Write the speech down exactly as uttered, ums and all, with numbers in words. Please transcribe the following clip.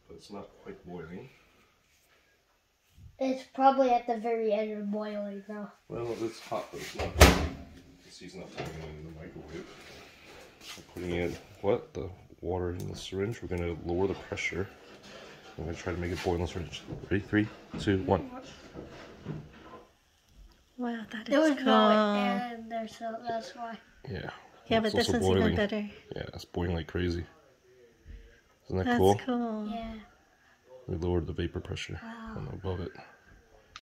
but it's not quite boiling. It's probably at the very end of boiling now. Well, it's hot, but it's not. You can see it's not putting it in the microwave. We're putting in what? The water in the syringe. We're going to lower the pressure. I'm going to try to make it boil in the syringe. Ready? Three, two, one. Wow, that is It was cool. going in there, so that's why. Yeah. Yeah, but this one's boiling. Even better. Yeah, it's boiling like crazy. Isn't that That's cool? cool. Yeah. We lowered the vapor pressure Wow. from above it.